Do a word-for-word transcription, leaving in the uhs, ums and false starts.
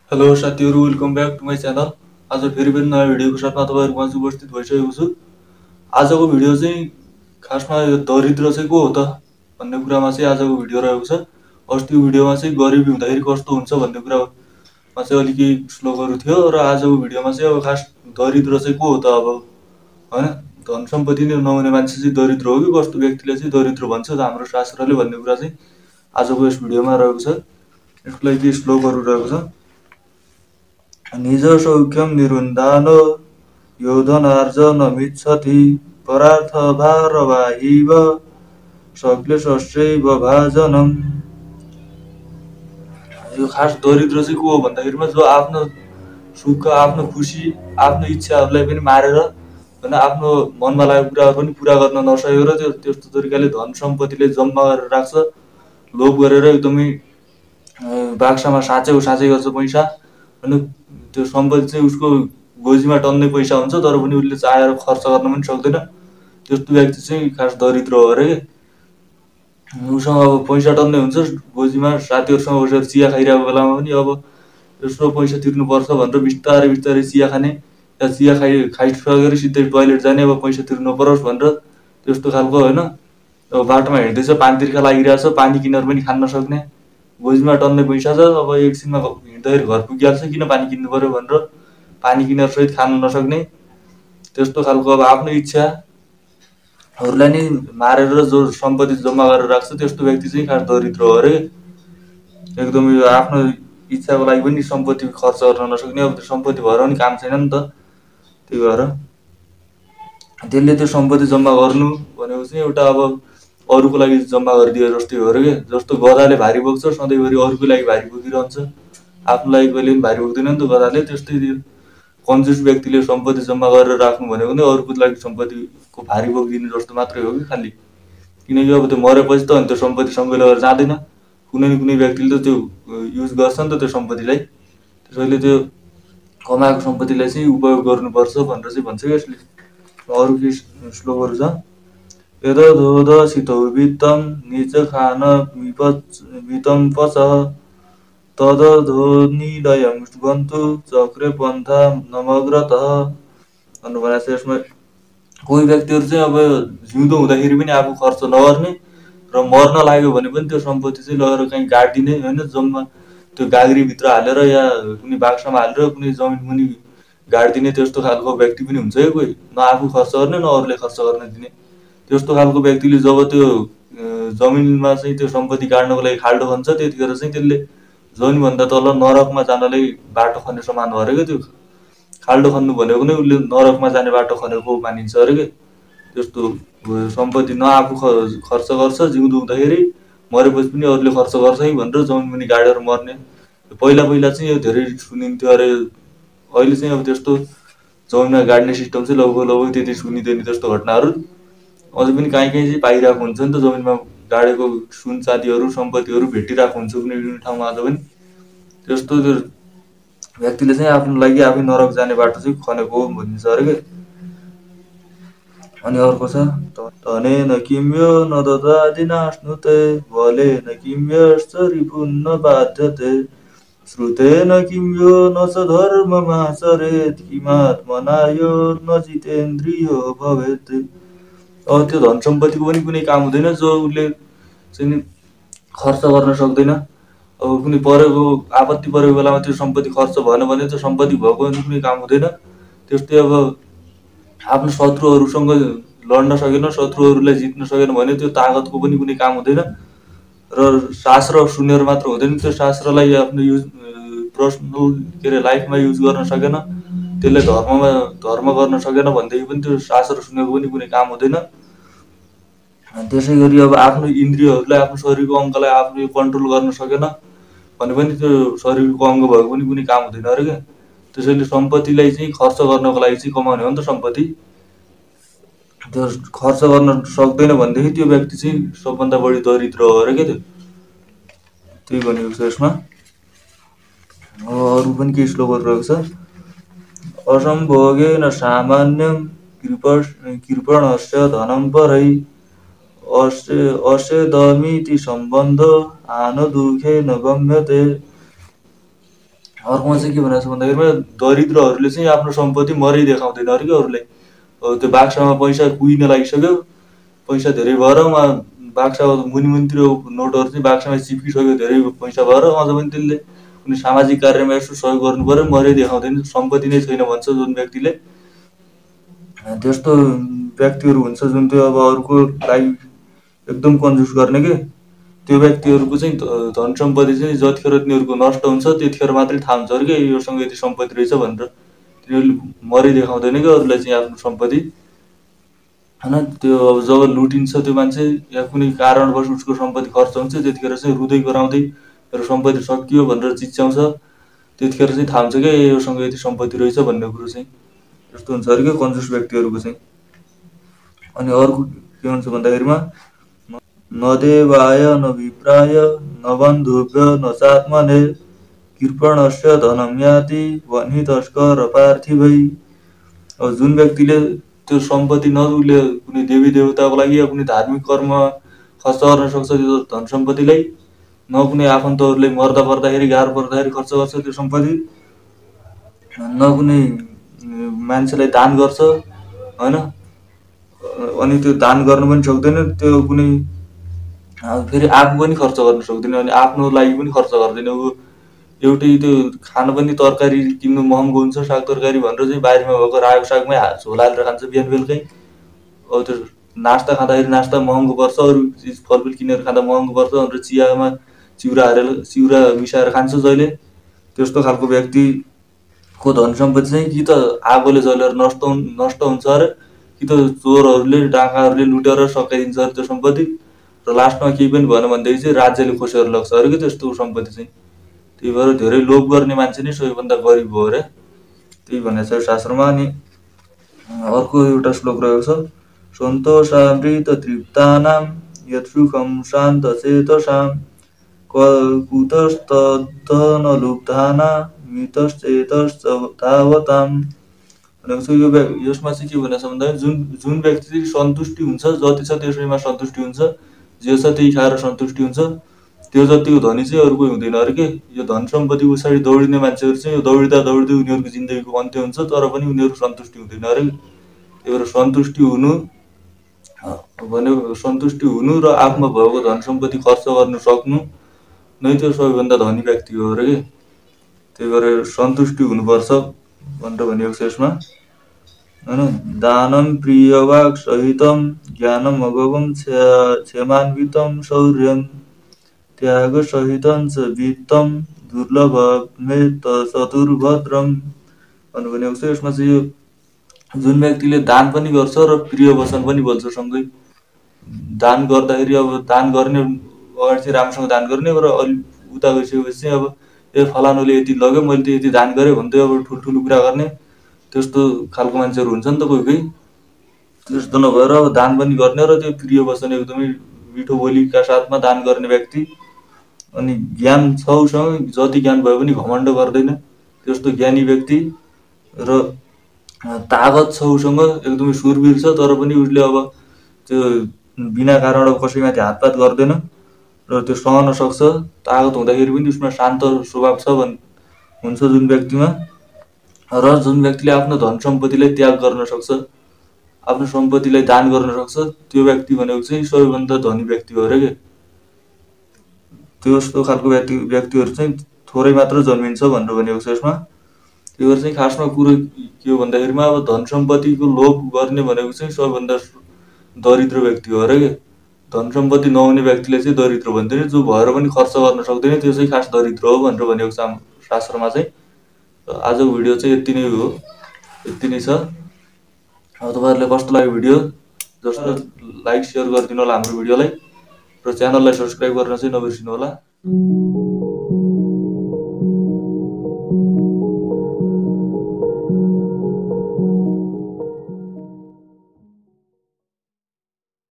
Hello साथीहरू, welcome back to my channel. आज फेरि पनि नयाँ भिडियोको साथमा तपाईँहरूमा उपस्थित भइसकेको छु। आजको भिडियो चाहिँ खासमा यो दरिद्र चाहिँ को हो त भन्ने कुरामा चाहिँ आजको भिडियो रहेको छ। अस्तिको भिडियोमा चाहिँ गरिबी हुँदाखेरि कस्तो हुन्छ भन्ने कुरामा चाहिँ अलिकति श्लोकहरू थियो र आजको भिडियोमा चाहिँ अब खास दरिद्र चाहिँ को हो त अब होइन, धन सम्पत्ति नै नहुने मान्छे चाहिँ दरिद्र हो कि कस्तो व्यक्तिले चाहिँ दरिद्र भन्छ त हाम्रो शास्त्रले भन्ने कुरा चाहिँ आजको यस भिडियोमा रहेको छ। यसको लागि केही श्लोकहरू रहेको छ। निज सौख्यम निरुन्धान यो धनार्जनमिच्छति परार्थभारवाहिव सक्लेशस्यैव भाजनम। यो खास दरिद्र चाहिँ को हो भन्दाखेरिमा जो आफ्नो सुख, आफ्नो खुसी, आफ्नो इच्छाहरूलाई पनि मारेर होइन आफ्नो मनमा लागेको कुराहरू पनि पुरा गर्न नसकेर त्यो त्यस्तो तरिकाले धन सम्पत्तिले जम्मा गरेर राख्छ, लोभ गरेर एकदमै बाक्सामा साँचेको साँचै गर्छ पैसा। अनि त्यो सम्पत्ति चाहिँ उसको गोजीमा टन्नै पैसा हुन्छ तर पनि उसले चाहेर खर्च गर्न पनि सक्दैन। त्यस्तो व्यक्ति चाहिँ खास दरिद्र हो अरे के। उसँग अब पैसा टन्नै हुन्छ गोजीमा, साथीहरूसँग बसेर चिया खाइरहेको बेलामा पनि अब यस्तो पैसा तिर्नुपर्छ भनेर बिस्तारै बिस्तारै चिया खाने या चिया खाइ खाइसकेर सिधै टोइलेट जाने, अब पैसा तिर्नु परोस् भनेर त्यस्तो खालको होइन। अब बाटोमा हिँड्दैछ, पानी तिर्खा लागिरहेछ, पानी किनेर पनि खान नसक्ने, गोजीमा टन्नै पैसा छ, अब एकछिनमा हिँड्दाखेरि घर पुगिहाल्छ, किन पानी किन्नु पर्यो भनेर पानी किनेर सहित खान नसक्ने, त्यस्तो खालको अब आफ्नो इच्छाहरूलाई नै मारेर जो सम्पत्ति जम्मा गरेर राख्छ त्यस्तो व्यक्ति चाहिँ खास दरिद्र हो अरे। एकदमै आफ्नो इच्छाको लागि पनि सम्पत्ति खर्च गर्न नसक्ने, अब त्यो सम्पत्ति भएर पनि काम छैन नि त। त्यही भएर त्यसले त्यो सम्पत्ति जम्मा गर्नु भनेको चाहिँ एउटा अब अरूको लागि जम्मा गरिदिए जस्तै हो अरे के। जस्तो गधाले भारी बोक्छ, सधैँभरि अरूको लागि भारी बोकिरहन्छ, आफ्नो लागि कहिले पनि भारी बोक्दैन नि त गधाले। त्यस्तै त्यो कन्जुस व्यक्तिले सम्पत्ति जम्मा गरेर राख्नु भनेको नै अरूको लागि सम्पत्तिको भारी बोकिदिने जस्तो मात्रै हो कि खालि। किनकि अब त्यो मरेपछि त अनि त्यो सम्पत्ति सँगै लगेर जाँदैन, कुनै न कुनै व्यक्तिले त त्यो युज गर्छ नि त त्यो सम्पत्तिलाई। त्यसैले त्यो कमाएको सम्पत्तिलाई चाहिँ उपयोग गर्नुपर्छ भनेर चाहिँ भन्छ कि यसले। अरू केही श्लोकहरू छ। यदधोदसितौ वित्तं निज खान वितं पच तदधोनिलयं गन्तु चक्रे पन्था नमग्रतः भन्नु भनेको छ। यसमा कोही व्यक्तिहरू चाहिँ अब जिउँदो हुँदाखेरि पनि आफू खर्च नगर्ने र मर्न लाग्यो भने पनि त्यो सम्पत्ति चाहिँ लगेर कहीँ गाडिदिने होइन, जम्मा त्यो गाग्रीभित्र हालेर या कुनै बाक्सामा हालेर कुनै जमिन मुनि गाडिदिने त्यस्तो खालको व्यक्ति पनि हुन्छ है कोही। न आफू खर्च गर्ने न अरूले खर्च गर्न दिने। त्यस्तो खालको व्यक्तिले जब त्यो जमिनमा चाहिँ त्यो सम्पत्ति गाड्नको लागि खाल्डो खन्छ त्यतिखेर चाहिँ त्यसले जमिनभन्दा तल नरकमा जानलाई बाटो खन्ने समान हो अरे के। त्यो खाल्डो खन्नु भनेको नै उसले नरकमा जाने बाटो खनेको मानिन्छ अरे के। त्यस्तो सम्पत्ति न आफू खर्च गर्छ जिउँदो हुँदाखेरि, मरेपछि पनि अरूले खर्च गर्छ है भनेर जमिन मुनि गाडेर मर्ने पहिला पहिला चाहिँ यो धेरै सुनिन्थ्यो अरे। अहिले चाहिँ अब त्यस्तो जमिनमा गाड्ने सिस्टम चाहिँ लगभग लगभग त्यति सुनिँदैन त्यस्तो घटनाहरू। अझै पनि काहीँ काहीँ चाहिँ पाइरहेको हुन्छ नि त, जमिनमा गाडेको सुन चाँदीहरू सम्पत्तिहरू भेटिरहेको हुन्छ कुनै कुनै ठाउँमा अझ पनि। त्यस्तो त्यो व्यक्तिले चाहिँ आफ्नो लागि आफै नरक जाने बाटो चाहिँ खनेको हो भनिन्छ अरे के। अनि अर्को छ, धनेन किम्यो न ददादिनाश्नुते बलेन किम्यश्च रिपुन्न बाध्यते श्रुतेन किम्यो न च धर्ममाचरेत् किमात्मना यो न जितेन्द्रियो भवेत्। अब त्यो धन सम्पत्तिको पनि कुनै काम हुँदैन जो उसले चाहिँ खर्च गर्न सक्दैन। अब कुनै परेको आपत्ति परेको बेलामा त्यो सम्पत्ति खर्च भएन भने त्यो सम्पत्ति भएको पनि कुनै काम हुँदैन। त्यस्तै अब आफ्नो शत्रुहरूसँग लड्न सकेन, शत्रुहरूलाई जित्न सकेन भने त्यो तागतको पनि कुनै काम हुँदैन। र शास्त्र सुनेर मात्र हुँदैन, त्यो शास्त्रलाई आफ्नो युज पर्सनल के अरे लाइफमा युज गर्न सकेन, त्यसले धर्ममा धर्म गर्न सकेन भनेदेखि पनि त्यो शास्त्र सुनेको पनि कुनै काम हुँदैन। त्यसै गरी अब आफ्नो इन्द्रियहरूलाई, आफ्नो शरीरको अङ्गलाई आफूले कन्ट्रोल गर्न सकेन भने पनि त्यो शरीरको अङ्ग भएको पनि कुनै काम हुँदैन अरे क्या। त्यसैले सम्पत्तिलाई चाहिँ खर्च गर्नको लागि चाहिँ कमाउने हो नि त सम्पत्ति। त्यो खर्च गर्न सक्दैन भनेदेखि त्यो व्यक्ति चाहिँ सबभन्दा बढी दरिद्र हो अरे क्या। त्यो त्यही भनेको छ यसमा। अरू पनि केही श्लोकहरू रहेको छ। असम्भोगेन सामान्यं कृपणस्य धनं परै असे असेदमिति सम्बन्ध आन दुःखेन गम्यते। अर्कोमा चाहिँ के भनेको छ भन्दाखेरिमा दरिद्रहरूले चाहिँ आफ्नो सम्पत्ति मरै देखाउँदैन अरे क्या अरूलाई। अब त्यो बाक्सामा पैसा कुहिन लागिसक्यो, पैसा धेरै भएर उहाँ बाक्सा मुनि मुनितिर नोटहरू चाहिँ बाक्सामा चिप्किसक्यो धेरै पैसा भएर, अझ पनि त्यसले कुनै सामाजिक कार्यमा यसो सहयोग गर्नु पर्यो, मरै देखाउँदैन, सम्पत्ति नै छैन भन्छ जुन व्यक्तिले। त्यस्तो व्यक्तिहरू हुन्छ जुन त्यो अब अरूको लागि एकदम कन्जुस गर्ने के, त्यो व्यक्तिहरूको चाहिँ धन सम्पत्ति चाहिँ जतिखेर तिनीहरूको नष्ट हुन्छ त्यतिखेर मात्रै थाहा हुन्छ अरे कि योसँग यति सम्पत्ति रहेछ भनेर। तिनीहरूले मरै देखाउँदैन क्या अरूलाई चाहिँ आफ्नो सम्पत्ति होइन। त्यो अब जब लुटिन्छ त्यो मान्छे या कुनै कारणवश उसको सम्पत्ति खर्च हुन्छ त्यतिखेर चाहिँ रुँदै कराउँदै मेरो सम्पत्ति सकियो भनेर चिच्याउँछ, त्यतिखेर चाहिँ थाहा हुन्छ क्या योसँग यति सम्पत्ति रहेछ भन्ने कुरो चाहिँ। त्यस्तो हुन्छ अरे क्या कन्जुस व्यक्तिहरूको चाहिँ। अनि अर्को के हुन्छ भन्दाखेरिमा न देवाय न विप्राय न बन्धुभ्य न चात्मने कृपणस्य धनम याति वन्हि तस्कर पार्थिवै। अब जुन व्यक्तिले त्यो सम्पत्ति न उसले कुनै देवी देवताको लागि या कुनै धार्मिक कर्म खर्च गर्न सक्छ त्यो धन सम्पत्तिलाई, न कुनै आफन्तहरूले मर्दा पर्दाखेरि गाह्रो पर्दाखेरि खर्च गर्छ त्यो सम्पत्ति, न कुनै मान्छेलाई दान गर्छ होइन। अनि त्यो दान गर्न पनि सक्दैन, त्यो कुनै फेरि आफू पनि खर्च गर्न सक्दैन, अनि आफ्नो लागि पनि खर्च गर्दैन ऊ। एउटै त्यो खान पनि तरकारी किन्नु महँगो हुन्छ, साग तरकारी भनेर चाहिँ बारीमा भएको रायो सागमै झोल हालेर खान्छ बिहान बेलुकै। अब त्यो नास्ता खाँदाखेरि नास्ता महँगो पर्छ, अरू चिज फलफुल किनेर खाँदा महँगो पर्छ भनेर चियामा चिउरा हालेर चिउरा मिसाएर खान्छ जहिले। त्यस्तो खालको व्यक्तिको धन सम्पत्ति चाहिँ कि त आगोले जलेर नष्ट नष्ट हुन्छ अरे, कि त चोरहरूले डाकाहरूले लुटेर सकाइदिन्छ अरे त्यो सम्पत्ति, र लास्टमा केही पनि भएन भनेदेखि चाहिँ राज्यले खोसेर लग्छ अरे कि त्यस्तो सम्पत्ति चाहिँ। त्यही भएर धेरै लोभ गर्ने मान्छे नै सबैभन्दा गरिब हो अरे, त्यही भनेको छ शास्त्रमा। अनि अर्को एउटा श्लोक रहेको छ सन्तोषामृत तृप्तानां यत् सुखं शान्तचेतसां कुतस्तद्धनलुब्धानां मितश्चेतश्च तावताम्। भनेको छ यो यसमा चाहिँ के भनेको छ भन्दा जुन जुन व्यक्ति चाहिँ सन्तुष्टि हुन्छ, जति छ त्यसैमा सन्तुष्टि हुन्छ, जे छ त्यही खाएर सन्तुष्टि हुन्छ, त्यो जतिको धनी चाहिँ अरू कोही हुँदैन अरे के। यो धन सम्पत्ति पछाडि दौडिने मान्छेहरू चाहिँ यो दौडिँदा दौडिँदै उनीहरूको जिन्दगीको अन्त्य हुन्छ, तर पनि उनीहरू सन्तुष्टि हुँदैन अरे। त्यही भएर सन्तुष्टि हुनु भनेको सन्तुष्टि हुनु र आफूमा भएको धन सम्पत्ति खर्च गर्न सक्नु नै त्यो सबैभन्दा धनी व्यक्ति हो अरे के। त्यही भएर सन्तुष्टि हुनुपर्छ भनेर भनिएको छ यसमा होइन। दानं प्रियवाक् सहितं ज्ञानम् अगमं क्षेमान्वितं शौर्यं त्याग सहितं च वित्तं दुर्लभमेत चतुर्भद्रम भनेर भनेको छ। यसमा चाहिँ यो जुन व्यक्तिले दान पनि गर्छ र प्रिय वचन पनि बोल्छ सँगै। दान गर्दाखेरि अब दान गर्ने अगाडि चाहिँ राम्रोसँग दान गर्ने, र अलि उता गइसकेपछि चाहिँ अब ए फलानुले यति लग्यो मैले त यति दान गरेँ भन्दै अब ठुल्ठुलो कुरा गर्ने, त्यस्तो खालको मान्छेहरू हुन्छ नि त कोही कोही। त्यस्तो नभएर अब दान पनि गर्ने र त्यो प्रिय वचन एकदमै मिठो बोलीका साथमा दान गर्ने व्यक्ति। अनि ज्ञान छ उसँग, जति ज्ञान भए पनि घमण्ड गर्दैन, त्यस्तो ज्ञानी व्यक्ति। र तागत छ उसँग, एकदमै सुरवीर छ, तर पनि उसले अब त्यो बिना कारण अब कसैमाथि हातपात गर्दैन र त्यो सहन सक्छ। तागत हुँदाखेरि पनि उसमा शान्त स्वभाव छ भन् हुन्छ जुन व्यक्तिमा। र जुन व्यक्तिले आफ्नो धन सम्पत्तिलाई त्याग गर्न सक्छ, आफ्नो सम्पत्तिलाई दान गर्न सक्छ, त्यो व्यक्ति भनेको चाहिँ सबैभन्दा धनी व्यक्ति हो अरे के। त्यस्तो खालको व्यक्ति व्यक्तिहरू चाहिँ थोरै मात्र जन्मिन्छ भनेर भनेको छ यसमा। त्यही भएर चाहिँ खासमा कुरो के हो भन्दाखेरिमा अब धन सम्पत्तिको लोभ गर्ने भनेको चाहिँ सबैभन्दा दरिद्र व्यक्ति हो अरे के। धन सम्पत्ति नहुने व्यक्तिले चाहिँ दरिद्र भन्दैन, जो भएर पनि खर्च गर्न सक्दैन त्यो चाहिँ खास दरिद्र हो भनेर भनेको छ शास्त्रमा चाहिँ। आजको भिडियो चाहिँ यति नै हो, यति नै छ। अब तपाईँहरूलाई कस्तो लाग्यो भिडियो, जस्तो लाइक सेयर गरिदिनु होला हाम्रो भिडियोलाई, र च्यानललाई सब्सक्राइब गर्न चाहिँ नबिर्सिनु होला।